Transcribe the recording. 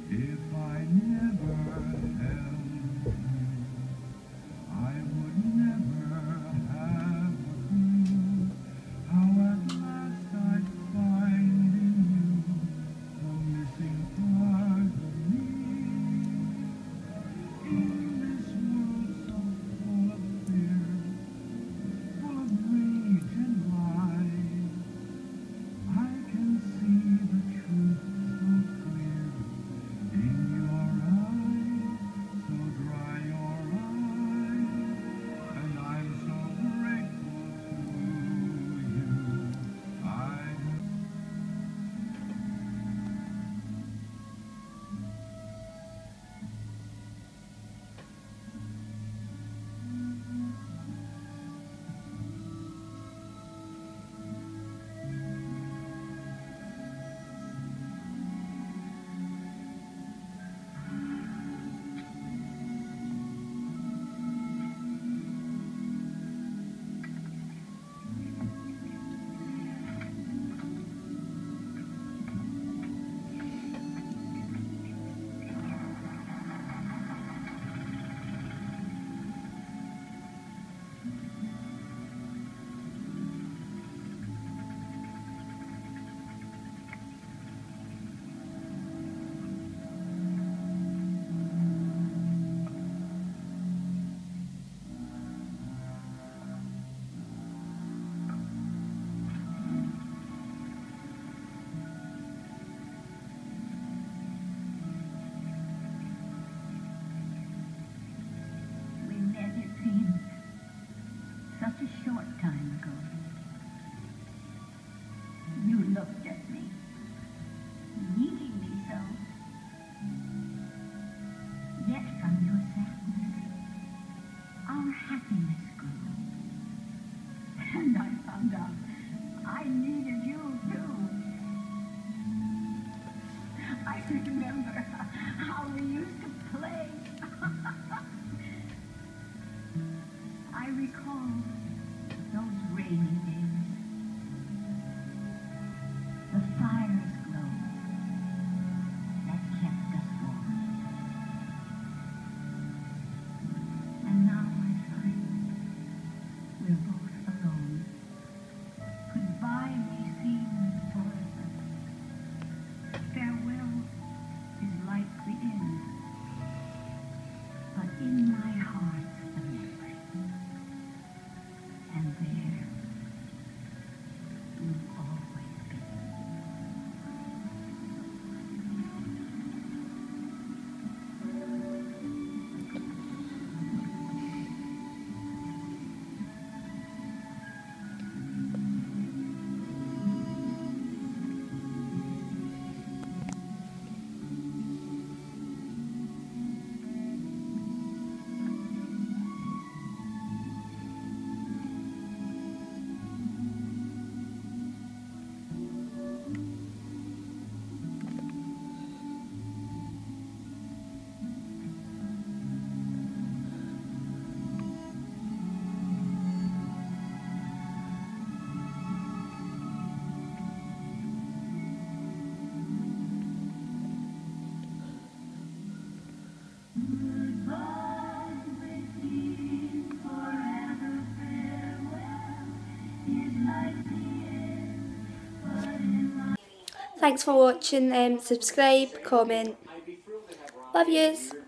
If I never held you, I would never have a clue how at last I'd find in you the missing part of me. In this world so full of fear, full of rage and lies, I can see the truth so clear in your eyes, so dry your eyes, and I'm so grateful to you. We met, it seems, such a short time ago. You looked at me, needing me so. Yet from your sadness, our happiness grew. And I found out I needed you too. I remember how we used to play. I recall those rainy days. The fire's glow that kept us warm. And now I find we're both alone. Goodbye may seem forever. Farewell is like the end. But in my heart's the memory. And there you've always been. Thanks for watching. Subscribe, comment. Love yous.